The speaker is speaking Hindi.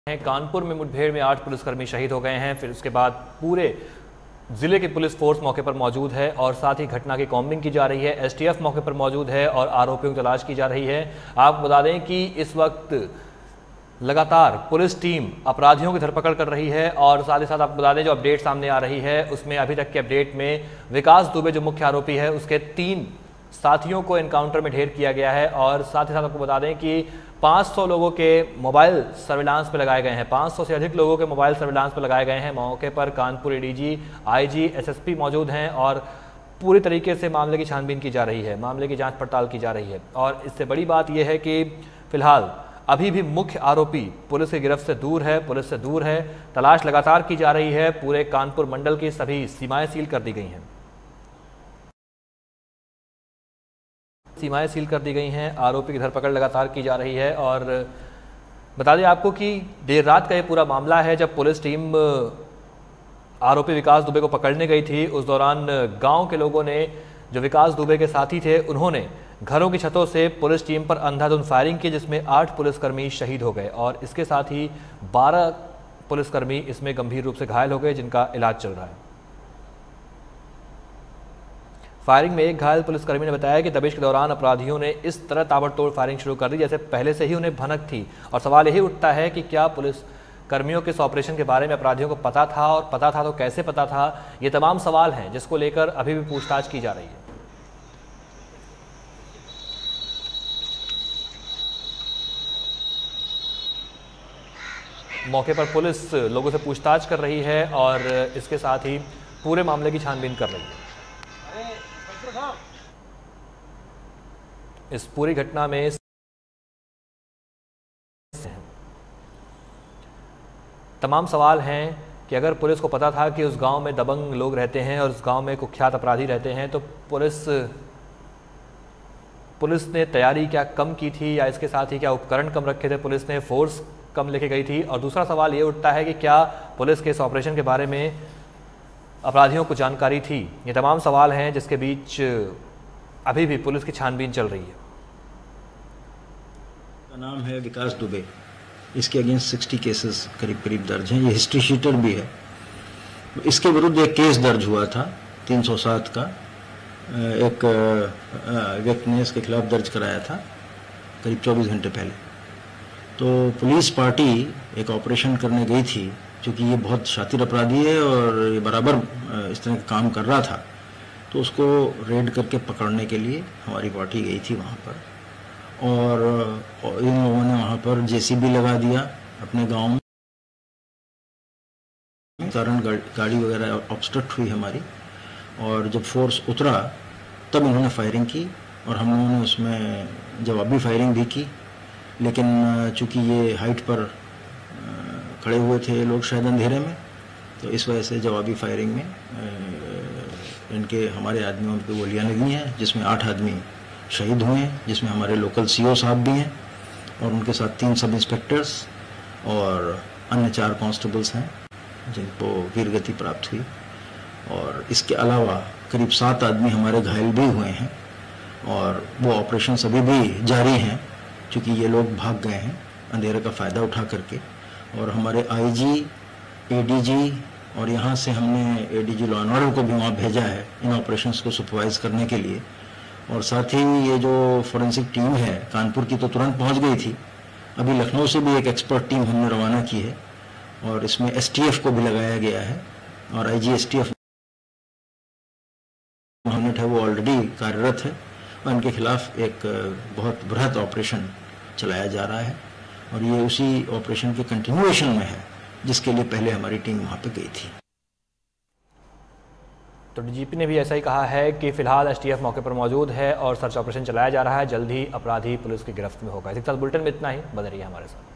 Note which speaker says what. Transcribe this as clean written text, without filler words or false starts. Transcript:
Speaker 1: कानपुर में मुठभेड़ में 8 पुलिसकर्मी शहीद हो गए हैं। फिर उसके बाद पूरे जिले की पुलिस फोर्स मौके पर मौजूद है और साथ ही घटना की कॉम्बिंग की जा रही है। एसटीएफ मौके पर मौजूद है और आरोपियों की तलाश की जा रही है। आपको बता दें कि इस वक्त लगातार पुलिस टीम अपराधियों की धरपकड़ कर रही है और साथ ही साथ आपको बता दें जो अपडेट सामने आ रही है उसमें अभी तक के अपडेट में विकास दुबे जो मुख्य आरोपी है उसके 3 साथियों को एनकाउंटर में ढेर किया गया है और साथ ही साथ आपको बता दें कि 500 लोगों के मोबाइल सर्विलांस पर लगाए गए हैं। 500 से अधिक लोगों के मोबाइल सर्विलांस पर लगाए गए हैं। मौके पर कानपुर एडीजी, आईजी, एसएसपी मौजूद हैं और पूरी तरीके से मामले की छानबीन की जा रही है, मामले की जांच पड़ताल की जा रही है। और इससे बड़ी बात यह है कि फिलहाल अभी भी मुख्य आरोपी पुलिस की गिरफ्त से दूर है, पुलिस से दूर है। तलाश लगातार की जा रही है। पूरे कानपुर मंडल की सभी सीमाएं सील कर दी गई हैं। सीमाएं सील कर दी गई हैं। आरोपी की धरपकड़ लगातार की जा रही है और बता दें आपको कि देर रात का ये पूरा मामला है जब पुलिस टीम आरोपी विकास दुबे को पकड़ने गई थी। उस दौरान गांव के लोगों ने, जो विकास दुबे के साथी थे, उन्होंने घरों की छतों से पुलिस टीम पर अंधाधुंध फायरिंग की जिसमें 8 पुलिसकर्मी शहीद हो गए और इसके साथ ही 12 पुलिसकर्मी इसमें गंभीर रूप से घायल हो गए जिनका इलाज चल रहा है। फायरिंग में एक घायल पुलिसकर्मी ने बताया कि दबिश के दौरान अपराधियों ने इस तरह ताबड़तोड़ फायरिंग शुरू कर दी जैसे पहले से ही उन्हें भनक थी। और सवाल यही उठता है कि क्या पुलिस कर्मियों के इस ऑपरेशन के बारे में अपराधियों को पता था, और पता था तो कैसे पता था? ये तमाम सवाल हैं जिसको लेकर अभी भी पूछताछ की जा रही है। मौके पर पुलिस लोगों से पूछताछ कर रही है और इसके साथ ही पूरे मामले की छानबीन कर रही है। इस पूरी घटना में तमाम सवाल हैं कि अगर पुलिस को पता था कि उस गांव में दबंग लोग रहते हैं और उस गांव में कुख्यात अपराधी रहते हैं तो पुलिस ने तैयारी क्या कम की थी, या इसके साथ ही क्या उपकरण कम रखे थे, पुलिस ने फोर्स कम लेके गई थी? और दूसरा सवाल ये उठता है कि क्या पुलिस के इस ऑपरेशन के बारे में अपराधियों को जानकारी थी? ये तमाम सवाल हैं जिसके बीच अभी भी पुलिस की छानबीन चल रही है।
Speaker 2: का नाम है विकास दुबे। इसके अगेंस्ट 60 केसेस करीब दर्ज हैं। ये हिस्ट्री शीटर भी है। इसके विरुद्ध एक केस दर्ज हुआ था 307 का, एक व्यक्ति ने इसके खिलाफ दर्ज कराया था करीब 24 घंटे पहले। तो पुलिस पार्टी एक ऑपरेशन करने गई थी, क्योंकि ये बहुत शातिर अपराधी है और ये बराबर इस तरह का काम कर रहा था, तो उसको रेड करके पकड़ने के लिए हमारी पार्टी गई थी वहाँ पर। और इन लोगों ने वहाँ पर जेसीबी लगा दिया अपने गांव में, कारण गाड़ी वगैरह ऑब्स्ट्रक्ट हुई हमारी। और जब फोर्स उतरा तब इन्होंने फायरिंग की और हम लोगों ने उसमें जवाबी फायरिंग भी की। लेकिन चूंकि ये हाइट पर खड़े हुए थे ये लोग शायद अंधेरे में, तो इस वजह से जवाबी फायरिंग में इनके हमारे आदमियों पर गोलियां लगी हैं, जिसमें 8 आदमी शहीद हुए हैं, जिसमें हमारे लोकल सीओ साहब भी हैं और उनके साथ 3 सब इंस्पेक्टर्स और अन्य 4 कांस्टेबल्स हैं जिनको वीरगति प्राप्त हुई। और इसके अलावा करीब 7 आदमी हमारे घायल भी हुए हैं और वो ऑपरेशन अभी भी जारी हैं, क्योंकि ये लोग भाग गए हैं अंधेरे का फ़ायदा उठा करके। और हमारे आईजी, एडीजी और यहाँ से हमने एडीजी लॉ एंड ऑर्डर को भी वहाँ भेजा है इन ऑपरेशंस को सुपरवाइज करने के लिए। और साथ ही ये जो फोरेंसिक टीम है कानपुर की तो तुरंत पहुँच गई थी। अभी लखनऊ से भी एक एक्सपर्ट टीम हमने रवाना की है और इसमें एसटीएफ को भी लगाया गया है और आईजी एसटीएफ यूनिट है वो ऑलरेडी कार्यरत है और इनके खिलाफ एक बहुत बृहद ऑपरेशन चलाया जा रहा है। और ये उसी ऑपरेशन के कंटिन्यूएशन में है जिसके लिए पहले हमारी टीम वहाँ पे गई थी।
Speaker 1: तो डीजीपी ने भी ऐसा ही कहा है कि फिलहाल एसटीएफ मौके पर मौजूद है और सर्च ऑपरेशन चलाया जा रहा है। जल्द ही अपराधी पुलिस की गिरफ्त में होगा। इसी के साथ बुलेटिन में इतना ही। बने रहिए हमारे साथ।